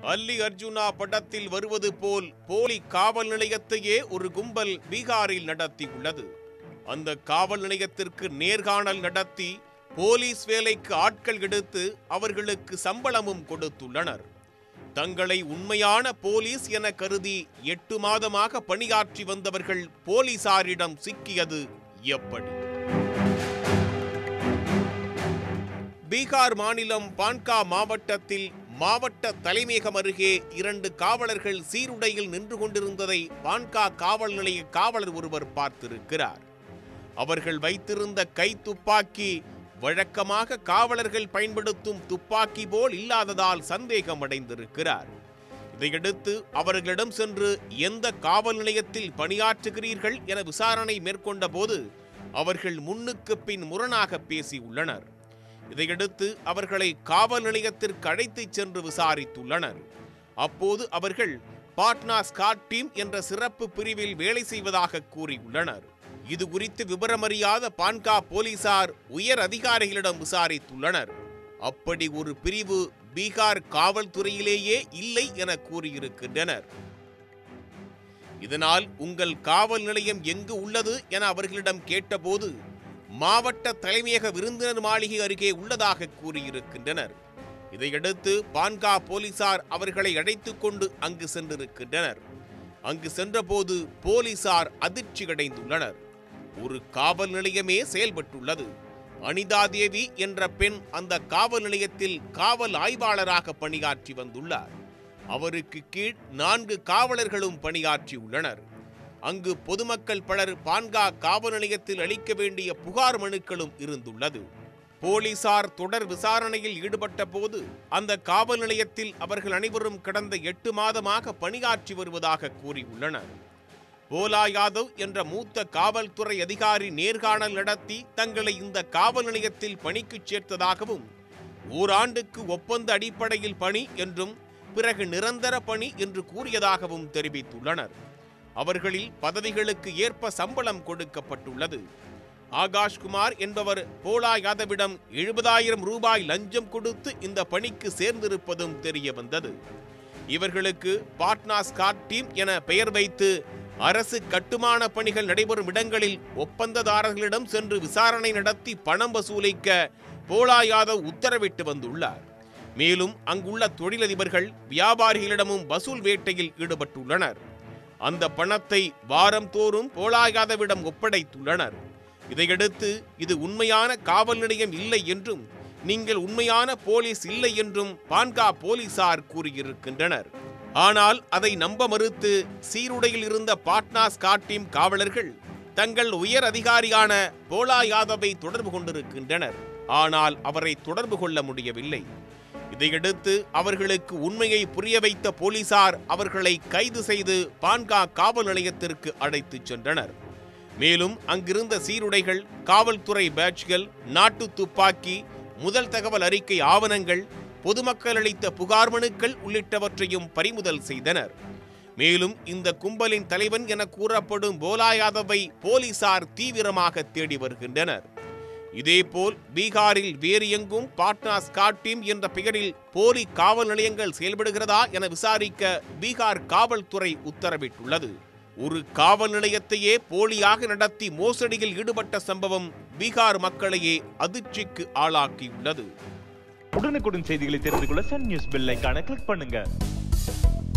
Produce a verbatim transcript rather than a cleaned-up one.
அல்லி அர்ஜுனா படத்தில் வருவது போல் போலி காவல் நிலையத்தையே ஒரு கும்பல் பீகாரில் நடத்தியுள்ளது. அந்த காவல் நிலையத்திற்கு நேர்காணல் நடத்தி போலீஸ் வேலைக்கு ஆட்கள் எடுத்து அவர்களுக்கு சம்பளமும் கொடுத்துள்ளனர். தங்களை உண்மையான போலீஸ் என கருதி எட்டு மாதமாக பணியாற்றி வந்தவர்கள் போலீசாரிடம் சிக்கியது எப்படி? பீகார் மாநிலம் பான்கா மாவட்டத்தில் மாவட்ட தலைமையகம் அருகே இரண்டு காவலர்கள் சீருடையில் நின்று கொண்டிருந்ததை பான்கா காவல் நிலைய காவலர் ஒருவர் பார்த்திருக்கிறார். அவர்கள் வைத்திருந்த கை துப்பாக்கி வழக்கமாக காவலர்கள் பயன்படுத்தும் துப்பாக்கி போல் இல்லாததால் சந்தேகம் அடைந்திருக்கிறார். இதையடுத்து அவர்களிடம் சென்று எந்த காவல் நிலையத்தில் பணியாற்றுகிறீர்கள் என விசாரணை மேற்கொண்ட போது அவர்கள் முன்னுக்கு பின் முரணாக பேசியுள்ளனர். இதையடுத்து அவர்களை காவல் நிலையத்திற்கு அழைத்துச் சென்று விசாரித்துள்ளனர். அப்போது அவர்கள் பாட்னா ஸ்காட் டீம் என்ற சிறப்பு பிரிவில் வேலை செய்வதாக கூறியுள்ளனர். இது குறித்து விவரமறியாத பான்கா போலீசார் உயர் அதிகாரிகளிடம் விசாரித்துள்ளனர். அப்படி ஒரு பிரிவு பீகார் காவல்துறையிலேயே இல்லை என கூறியிருக்கின்றனர். இதனால் உங்கள் காவல் நிலையம் எங்கு உள்ளது என அவர்களிடம் கேட்டபோது மாவட்ட தலைமையக விருந்தினர் மாளிகை அருகே உள்ளதாக கூறியிருக்கின்றனர். இதையடுத்து பான்கா போலீசார் அவர்களை அழைத்துக் கொண்டு அங்கு சென்றிருக்கின்றனர். அங்கு சென்றபோது போலீசார் அதிர்ச்சி அடைந்துள்ளனர். ஒரு காவல் நிலையமே செயல்பட்டுள்ளது. அனிதா தேவி என்ற பெண் அந்த காவல் நிலையத்தில் காவல் ஆய்வாளராக பணியாற்றி வந்துள்ளார். அவருக்கு கீழ் நான்கு காவலர்களும் பணியாற்றியுள்ளனர். அங்கு பொதுமக்கள் பலர் பான்கா காவல் நிலையத்தில் அளிக்க வேண்டிய புகார் மனுக்களும் இருந்துள்ளது. போலீசார் தொடர் விசாரணையில் ஈடுபட்ட போது அந்த காவல் நிலையத்தில் அவர்கள் அனைவரும் கடந்த எட்டு மாதமாக பணியாற்றி வருவதாக கூறியுள்ளனர். போலா யாதவ் என்ற மூத்த காவல்துறை அதிகாரி நேர்காணல் நடத்தி தங்களை இந்த காவல் நிலையத்தில் பணிக்கு சேர்த்ததாகவும் ஓராண்டுக்கு ஒப்பந்த அடிப்படையில் பணி என்றும் பிறகு நிரந்தர பணி என்று கூறியதாகவும் தெரிவித்துள்ளனர். அவர்களில் பதவிகளுக்கு ஏற்ப சம்பளம் கொடுக்கப்பட்டுள்ளது. ஆகாஷ்குமார் என்பவர் போலா யாதவிடம் எழுபதாயிரம் ரூபாய் லஞ்சம் கொடுத்து இந்த பணிக்கு சேர்ந்திருப்பதும் தெரிய வந்தது. இவர்களுக்கு பாட்னா ஸ்காட் டீம் என பெயர் வைத்து அரசு கட்டுமான பணிகள் நடைபெறும் இடங்களில் ஒப்பந்ததாரர்களிடம் சென்று விசாரணை நடத்தி பணம் வசூலிக்க போலா யாதவ் உத்தரவிட்டு வந்துள்ளார். மேலும் அங்குள்ள தொழிலதிபர்கள் வியாபாரிகளிடமும் வசூல் வேட்டையில் ஈடுபட்டுள்ளனர். அந்த பணத்தை வாரம் தோறும் போலா யாதவிடம் ஒப்படைத்துள்ளனர். இதையடுத்து இது உண்மையான காவல் நிலையம் இல்லை என்றும் நீங்கள் உண்மையான போலீஸ் இல்லை என்றும் பான்கா போலீசார் கூறியிருக்கின்றனர். ஆனால் அதை நம்ப மறுத்து சீருடையில் இருந்த பாட்னா ஸ்காட் டீம் காவலர்கள் தங்கள் உயர் அதிகாரியான போலா யாதவை தொடர்பு கொண்டிருக்கின்றனர். ஆனால் அவரை தொடர்பு கொள்ள முடியவில்லை. இதையடுத்து அவர்களுக்கு உண்மையை புரிய வைத்த போலீசார் அவர்களை கைது செய்து பான்கா காவல் நிலையத்திற்கு அழைத்துச் சென்றனர். மேலும் அங்கிருந்த சீருடைகள், காவல்துறை பேட்ஜ்கள், நாட்டு துப்பாக்கி, முதல் தகவல் அறிக்கை ஆவணங்கள், பொதுமக்கள் அளித்த புகார் மனுக்கள் உள்ளிட்டவற்றையும் பறிமுதல் செய்தனர். மேலும் இந்த கும்பலின் தலைவன் என கூறப்படும் போலா யாதவை போலீசார் தீவிரமாக தேடி வருகின்றனர். இதேபோல் பீகாரில் வேறு எங்கும் பாட்னா ஸ்காட் டீம் என்ற பெயரில் போலி காவல் நிலையங்கள் செயல்படுகிறதா என விசாரிக்க பீகார் காவல்துறை உத்தரவிட்டுள்ளது. ஒரு காவல் நிலையத்தையே போலியாக நடத்தி மோசடியில் ஈடுபட்ட சம்பவம் பீகார் மக்களையே அதிர்ச்சிக்கு ஆளாக்கியுள்ளது. உடனுக்குடன் செய்திகளை தெரிந்து கொள்ள சன் நியூஸ் பெல் ஐகானை கிளிக் பண்ணுங்க.